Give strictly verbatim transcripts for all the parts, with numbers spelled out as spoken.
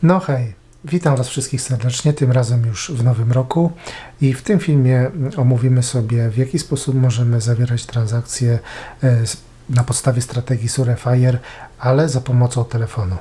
No hej, witam Was wszystkich serdecznie, tym razem już w nowym roku i w tym filmie omówimy sobie, w jaki sposób możemy zawierać transakcje na podstawie strategii Surefire, ale za pomocą telefonu.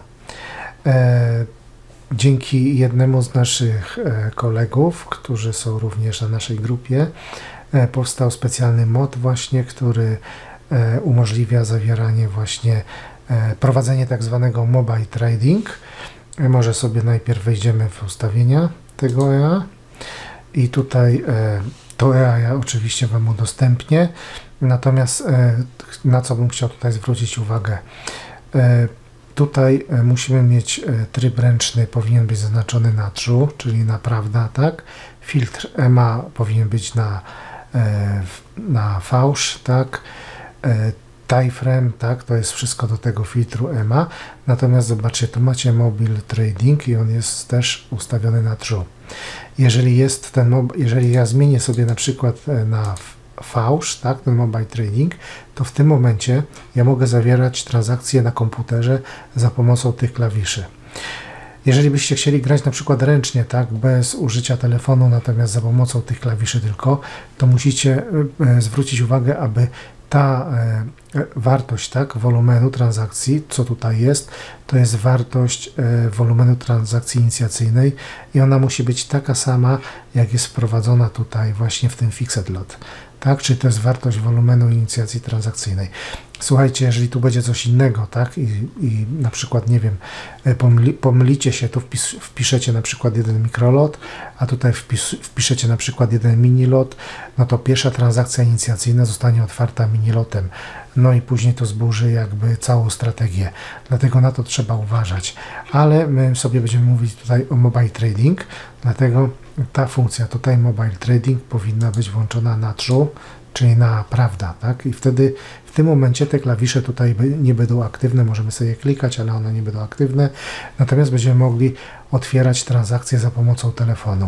Dzięki jednemu z naszych kolegów, którzy są również na naszej grupie, powstał specjalny mod właśnie, który umożliwia zawieranie właśnie prowadzenie tak zwanego mobile trading. Może sobie najpierw wejdziemy w ustawienia tego E A i tutaj to E A ja oczywiście Wam udostępnię, natomiast na co bym chciał tutaj zwrócić uwagę, tutaj musimy mieć tryb ręczny, powinien być zaznaczony na true, czyli na prawda, tak? Filtr E M A powinien być na, na fałsz, tak? Timeframe, tak, to jest wszystko do tego filtru E M A, natomiast zobaczcie, tu macie mobile trading i on jest też ustawiony na true. Jeżeli jest ten, jeżeli ja zmienię sobie na przykład na fałsz, tak, ten mobile trading, to w tym momencie ja mogę zawierać transakcje na komputerze za pomocą tych klawiszy. Jeżeli byście chcieli grać na przykład ręcznie, tak, bez użycia telefonu, natomiast za pomocą tych klawiszy tylko, to musicie zwrócić uwagę, aby ta e, wartość, tak, wolumenu transakcji, co tutaj jest, to jest wartość e, wolumenu transakcji inicjacyjnej i ona musi być taka sama, jak jest wprowadzona tutaj właśnie w tym fixed lot, tak, czyli to jest wartość wolumenu inicjacji transakcyjnej. Słuchajcie, jeżeli tu będzie coś innego, tak, i, i na przykład, nie wiem, pomyli, pomylicie się, tu wpis, wpiszecie na przykład jeden mikrolot, a tutaj wpis, wpiszecie na przykład jeden minilot, no to pierwsza transakcja inicjacyjna zostanie otwarta minilotem, no i później to zburzy jakby całą strategię, dlatego na to trzeba uważać, ale my sobie będziemy mówić tutaj o mobile trading, dlatego ta funkcja tutaj mobile trading powinna być włączona na true, czyli na prawda, tak? I wtedy w tym momencie te klawisze tutaj nie będą aktywne, możemy sobie klikać, ale one nie będą aktywne, natomiast będziemy mogli otwierać transakcje za pomocą telefonu.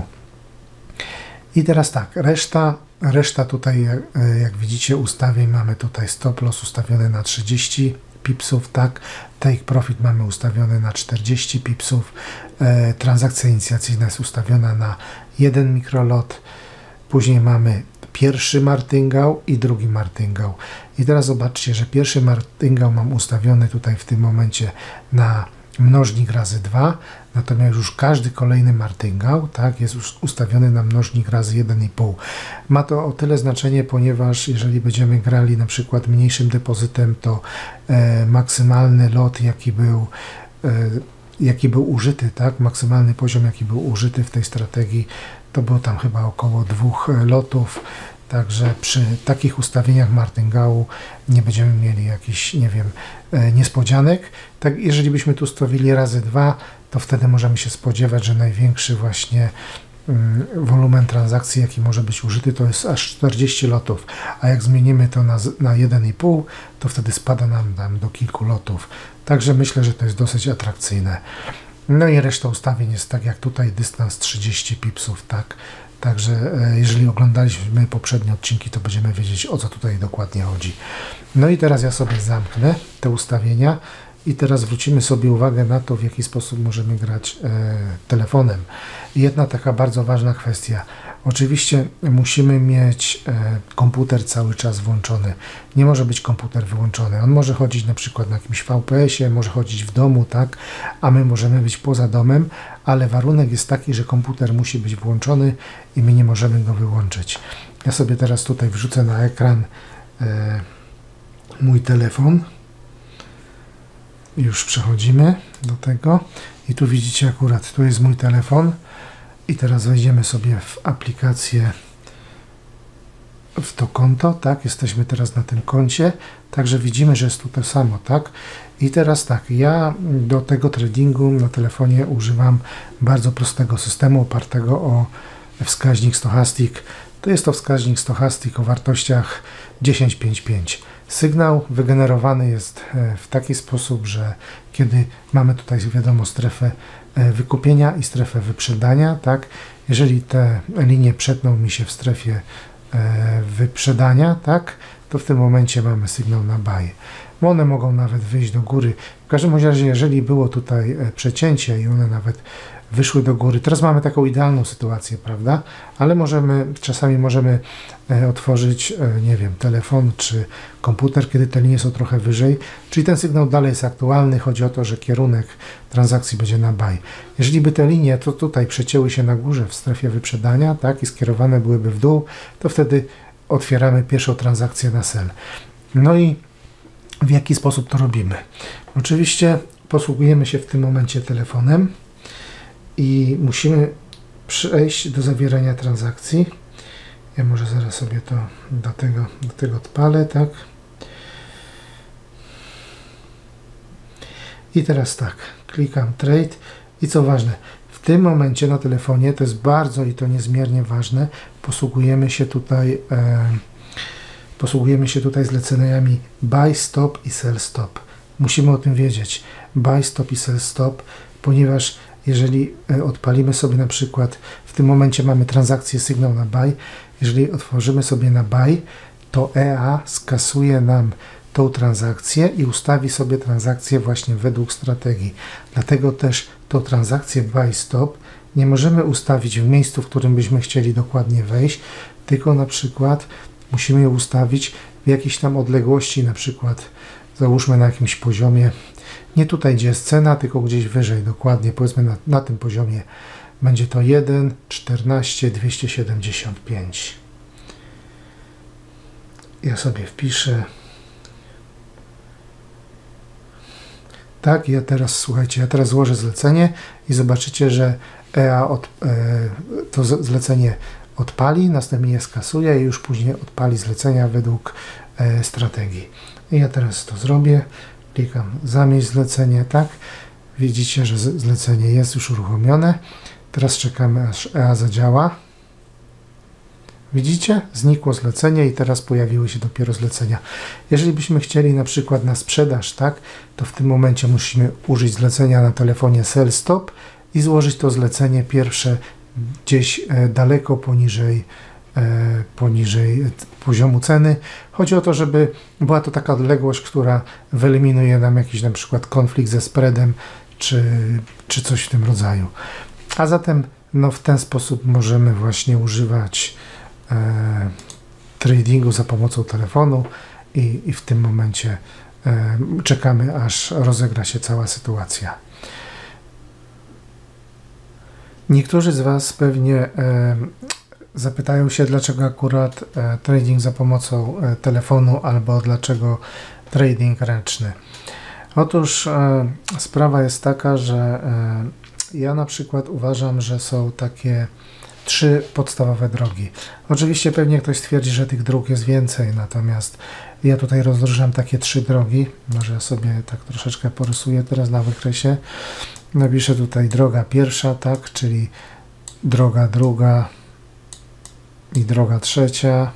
I teraz tak, reszta, reszta tutaj, jak, jak widzicie, ustawień mamy tutaj stop loss ustawiony na trzydzieści pipsów, tak, take profit mamy ustawiony na czterdzieści pipsów, e, transakcja inicjacyjna jest ustawiona na jeden mikrolot, później mamy pierwszy martingał i drugi martingał. I teraz zobaczcie, że pierwszy martingał mam ustawiony tutaj w tym momencie na mnożnik razy dwa, natomiast już każdy kolejny martingał, tak, jest już ustawiony na mnożnik razy jeden i pół. Ma to o tyle znaczenie, ponieważ jeżeli będziemy grali na przykład mniejszym depozytem, to e, maksymalny lot, jaki był e, jaki był użyty, tak, maksymalny poziom, jaki był użyty w tej strategii, to było tam chyba około dwóch lotów, także przy takich ustawieniach martingału nie będziemy mieli jakichś, nie wiem, niespodzianek. Tak, jeżeli byśmy tu stawili razy dwa, to wtedy możemy się spodziewać, że największy właśnie mm, wolumen transakcji, jaki może być użyty, to jest aż czterdzieści lotów, a jak zmienimy to na, na jeden i pół, to wtedy spada nam tam do kilku lotów. Także myślę, że to jest dosyć atrakcyjne. No i reszta ustawień jest tak jak tutaj, dystans trzydzieści pipsów, tak. Także e, jeżeli oglądaliśmy poprzednie odcinki, to będziemy wiedzieć, o co tutaj dokładnie chodzi. No i teraz ja sobie zamknę te ustawienia i teraz zwrócimy sobie uwagę na to, w jaki sposób możemy grać e, telefonem. I jedna taka bardzo ważna kwestia. Oczywiście musimy mieć e, komputer cały czas włączony. Nie może być komputer wyłączony. On może chodzić na przykład na jakimś V P S ie, może chodzić w domu, tak, a my możemy być poza domem, ale warunek jest taki, że komputer musi być włączony i my nie możemy go wyłączyć. Ja sobie teraz tutaj wrzucę na ekran e, mój telefon. Już przechodzimy do tego i tu widzicie akurat, tu jest mój telefon i teraz wejdziemy sobie w aplikację, w to konto, tak, jesteśmy teraz na tym koncie, także widzimy, że jest tu to samo, tak, i teraz tak, ja do tego tradingu na telefonie używam bardzo prostego systemu opartego o wskaźnik Stochastic. To jest to wskaźnik Stochastic o wartościach dziesięć, pięć, pięć. Sygnał wygenerowany jest w taki sposób, że kiedy mamy tutaj, wiadomo, strefę wykupienia i strefę wyprzedania, tak, jeżeli te linie przetną mi się w strefie wyprzedania, tak, to w tym momencie mamy sygnał na buy. one mogą nawet wyjść do góry. W każdym razie, jeżeli było tutaj przecięcie i one nawet wyszły do góry, teraz mamy taką idealną sytuację, prawda? Ale możemy, czasami możemy otworzyć, nie wiem, telefon czy komputer, kiedy te linie są trochę wyżej, czyli ten sygnał dalej jest aktualny. Chodzi o to, że kierunek transakcji będzie na buy. Jeżeli by te linie to tutaj przecięły się na górze w strefie wyprzedania, tak, i skierowane byłyby w dół, to wtedy otwieramy pierwszą transakcję na sell. No i w jaki sposób to robimy? Oczywiście posługujemy się w tym momencie telefonem i musimy przejść do zawierania transakcji. Ja może zaraz sobie to do tego, do tego odpalę, tak. I teraz tak, klikam trade i co ważne, w tym momencie na telefonie, to jest bardzo i to niezmiernie ważne, posługujemy się tutaj e, posługujemy się tutaj zleceniami buy stop i sell stop. Musimy o tym wiedzieć, buy stop i sell stop, ponieważ jeżeli odpalimy sobie na przykład, w tym momencie mamy transakcję sygnał na buy, jeżeli otworzymy sobie na buy, to E A skasuje nam tą transakcję i ustawi sobie transakcję właśnie według strategii. Dlatego też tą transakcję buy stop nie możemy ustawić w miejscu, w którym byśmy chcieli dokładnie wejść, tylko na przykład musimy ją ustawić w jakiejś tam odległości, na przykład załóżmy na jakimś poziomie, nie tutaj, gdzie jest cena, tylko gdzieś wyżej, dokładnie, powiedzmy na, na tym poziomie. Będzie to jeden czternaście dwieście siedemdziesiąt pięć. Ja sobie wpiszę. Tak, ja teraz, słuchajcie, ja teraz złożę zlecenie i zobaczycie, że E A od, e, to zlecenie odpali, następnie je skasuje i już później odpali zlecenia według e, strategii. I ja teraz to zrobię. Klikam zamieść zlecenie, tak. Widzicie, że zlecenie jest już uruchomione. Teraz czekamy, aż E A zadziała. Widzicie? Znikło zlecenie i teraz pojawiły się dopiero zlecenia. Jeżeli byśmy chcieli na przykład na sprzedaż, tak, to w tym momencie musimy użyć zlecenia na telefonie sell stop i złożyć to zlecenie pierwsze gdzieś e, daleko poniżej e, poniżej poziomu ceny. Chodzi o to, żeby była to taka odległość, która wyeliminuje nam jakiś na przykład konflikt ze spreadem, czy, czy coś w tym rodzaju. A zatem no, w ten sposób możemy właśnie używać e, tradingu za pomocą telefonu i, i w tym momencie e, czekamy, aż rozegra się cała sytuacja. Niektórzy z Was pewnie e, zapytają się, dlaczego akurat e, trading za pomocą e, telefonu albo dlaczego trading ręczny. Otóż e, sprawa jest taka, że e, ja na przykład uważam, że są takie trzy podstawowe drogi. Oczywiście pewnie ktoś stwierdzi, że tych dróg jest więcej, natomiast ja tutaj rozróżniam takie trzy drogi. Może ja sobie tak troszeczkę porysuję teraz na wykresie. Napiszę tutaj droga pierwsza, tak, czyli droga druga i droga trzecia.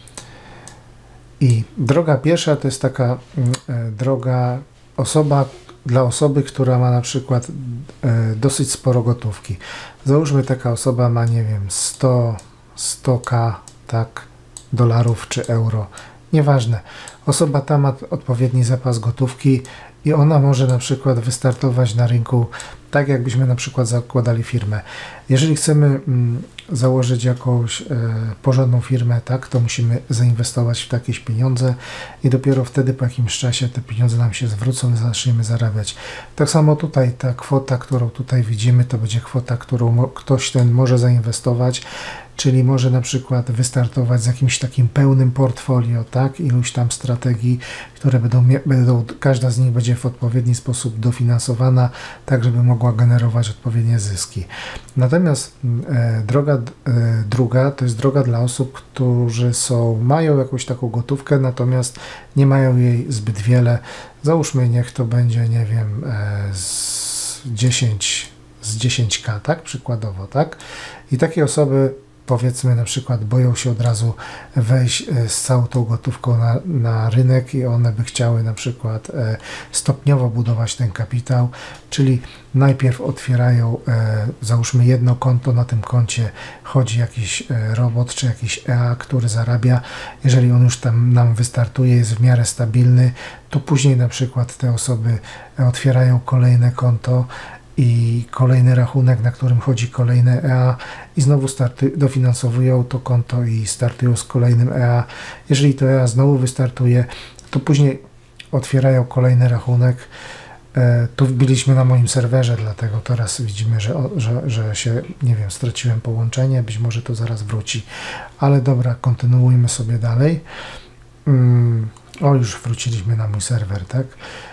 I droga pierwsza to jest taka e, droga osoba, dla osoby, która ma na przykład e, dosyć sporo gotówki. Załóżmy, taka osoba ma, nie wiem, sto, sto ka, tak, dolarów czy euro. Nieważne. Osoba ta ma odpowiedni zapas gotówki i ona może na przykład wystartować na rynku tak, jakbyśmy na przykład zakładali firmę. Jeżeli chcemy mm, założyć jakąś e, porządną firmę, tak, to musimy zainwestować w jakieś pieniądze i dopiero wtedy po jakimś czasie te pieniądze nam się zwrócą i zaczniemy zarabiać. Tak samo tutaj ta kwota, którą tutaj widzimy, to będzie kwota, którą ktoś ten może zainwestować, czyli może na przykład wystartować z jakimś takim pełnym portfolio, tak, iluś tam strategii, które będą, będą, każda z nich będzie w odpowiedni sposób dofinansowana, tak żeby mogła generować odpowiednie zyski. Natomiast e, droga e, druga to jest droga dla osób, którzy są, mają jakąś taką gotówkę, natomiast nie mają jej zbyt wiele. Załóżmy, niech to będzie, nie wiem, e, z dziesięć ka, tak, przykładowo, tak. I takie osoby powiedzmy na przykład boją się od razu wejść z całą tą gotówką na, na rynek i one by chciały na przykład stopniowo budować ten kapitał, czyli najpierw otwierają załóżmy jedno konto, na tym koncie chodzi jakiś robot czy jakiś E A, który zarabia, jeżeli on już tam nam wystartuje, jest w miarę stabilny, to później na przykład te osoby otwierają kolejne konto i kolejny rachunek, na którym chodzi kolejne E A i znowu startuj, dofinansowują to konto i startują z kolejnym E A. Jeżeli to E A znowu wystartuje, to później otwierają kolejny rachunek. E, tu wbiliśmy na moim serwerze, dlatego teraz widzimy, że, że, że się, nie wiem, straciłem połączenie, być może to zaraz wróci. Ale dobra, kontynuujmy sobie dalej. Mm, o, już wróciliśmy na mój serwer, tak?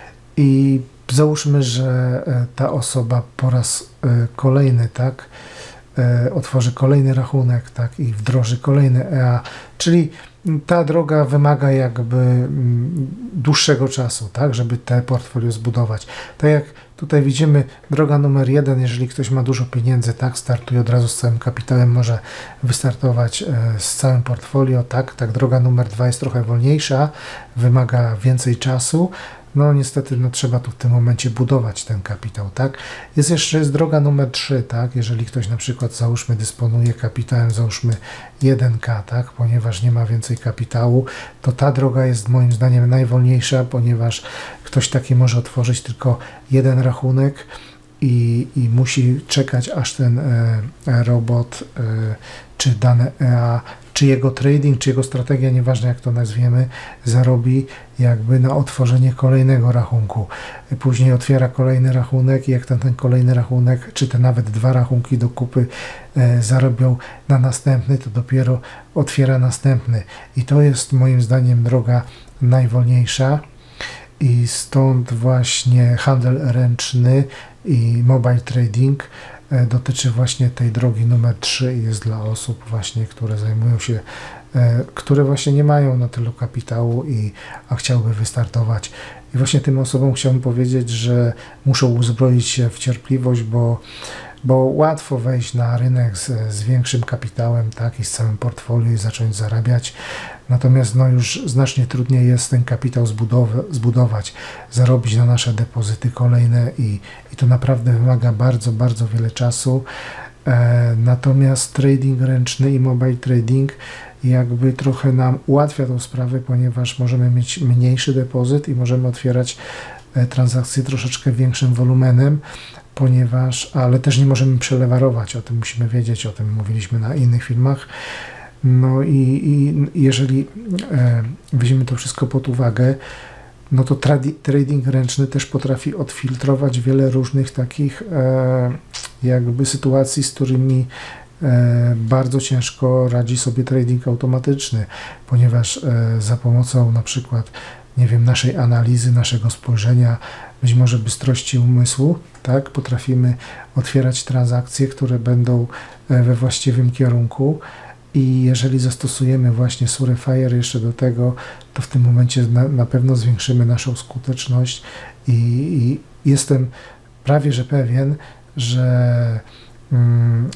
I załóżmy, że ta osoba po raz kolejny, tak, otworzy kolejny rachunek, tak, i wdroży kolejny E A, czyli ta droga wymaga jakby dłuższego czasu, tak, żeby te portfolio zbudować. Tak jak tutaj widzimy, droga numer jeden, jeżeli ktoś ma dużo pieniędzy, tak, startuje od razu z całym kapitałem, może wystartować z całym portfolio, tak, tak, droga numer dwa jest trochę wolniejsza, wymaga więcej czasu. No niestety, no trzeba tu w tym momencie budować ten kapitał, tak? Jest jeszcze jest droga numer trzy, tak? Jeżeli ktoś na przykład, załóżmy, dysponuje kapitałem, załóżmy jeden K, tak? Ponieważ nie ma więcej kapitału, to ta droga jest moim zdaniem najwolniejsza, ponieważ ktoś taki może otworzyć tylko jeden rachunek i, i musi czekać, aż ten e, robot e, czy dane E A, czy jego trading, czy jego strategia, nieważne jak to nazwiemy, zarobi jakby na otworzenie kolejnego rachunku. Później otwiera kolejny rachunek i jak ten, ten kolejny rachunek, czy te nawet dwa rachunki do kupy e, zarobią na następny, to dopiero otwiera następny. I to jest moim zdaniem droga najwolniejsza i stąd właśnie handel ręczny i mobile trading dotyczy właśnie tej drogi numer trzy i jest dla osób właśnie, które zajmują się, które właśnie nie mają na tylu kapitału i a chciałby wystartować. I właśnie tym osobom chciałbym powiedzieć, że muszą uzbroić się w cierpliwość, bo, bo łatwo wejść na rynek z, z większym kapitałem, tak, i z całym portfolio i zacząć zarabiać. Natomiast no już znacznie trudniej jest ten kapitał zbudow- zbudować, zarobić na nasze depozyty kolejne i, i to naprawdę wymaga bardzo, bardzo wiele czasu. E, natomiast trading ręczny i mobile trading jakby trochę nam ułatwia tą sprawę, ponieważ możemy mieć mniejszy depozyt i możemy otwierać e, transakcje troszeczkę większym wolumenem, ponieważ, ale też nie możemy przelewarować, o tym musimy wiedzieć, o tym mówiliśmy na innych filmach. No i, i jeżeli e, weźmiemy to wszystko pod uwagę, no to tradi- trading ręczny też potrafi odfiltrować wiele różnych takich e, jakby sytuacji, z którymi e, bardzo ciężko radzi sobie trading automatyczny, ponieważ e, za pomocą na przykład, nie wiem, naszej analizy, naszego spojrzenia, być może bystrości umysłu, tak, potrafimy otwierać transakcje, które będą e, we właściwym kierunku. I jeżeli zastosujemy właśnie Surefire jeszcze do tego, to w tym momencie na, na pewno zwiększymy naszą skuteczność i, i jestem prawie że pewien, że mm,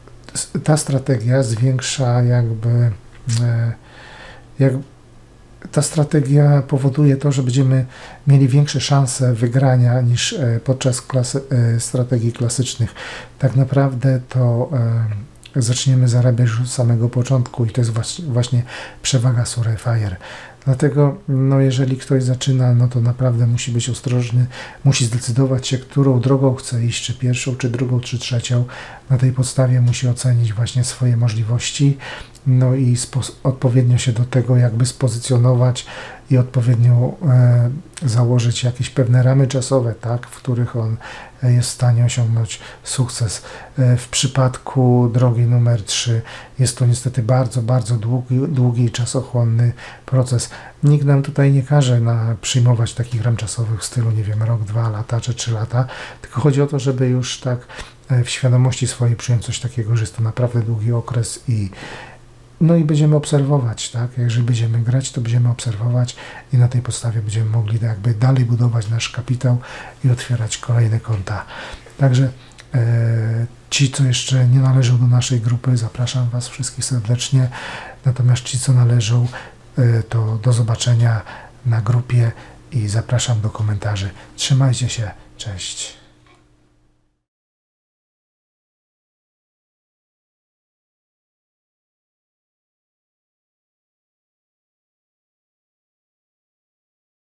ta strategia zwiększa jakby, e, jak, ta strategia powoduje to, że będziemy mieli większe szanse wygrania niż e, podczas klasy, e, strategii klasycznych. Tak naprawdę to e, zaczniemy zarabiać już od samego początku i to jest właśnie przewaga Surefire. Dlatego, no jeżeli ktoś zaczyna, no to naprawdę musi być ostrożny, musi zdecydować się, którą drogą chce iść, czy pierwszą, czy drugą, czy trzecią. Na tej podstawie musi ocenić właśnie swoje możliwości, no i odpowiednio się do tego jakby spozycjonować i odpowiednio e, założyć jakieś pewne ramy czasowe, tak, w których on jest w stanie osiągnąć sukces. E, w przypadku drogi numer trzy jest to niestety bardzo, bardzo długi, długi i czasochłonny proces. Nikt nam tutaj nie każe na przyjmować takich ram czasowych w stylu, nie wiem, rok, dwa lata czy trzy lata, tylko chodzi o to, żeby już tak w świadomości swojej przyjąć coś takiego, że jest to naprawdę długi okres i no i będziemy obserwować, tak? Jeżeli będziemy grać, to będziemy obserwować i na tej podstawie będziemy mogli jakby dalej budować nasz kapitał i otwierać kolejne konta. Także e, Ci, co jeszcze nie należą do naszej grupy, zapraszam Was wszystkich serdecznie. Natomiast ci, co należą, to do zobaczenia na grupie i zapraszam do komentarzy. Trzymajcie się, cześć.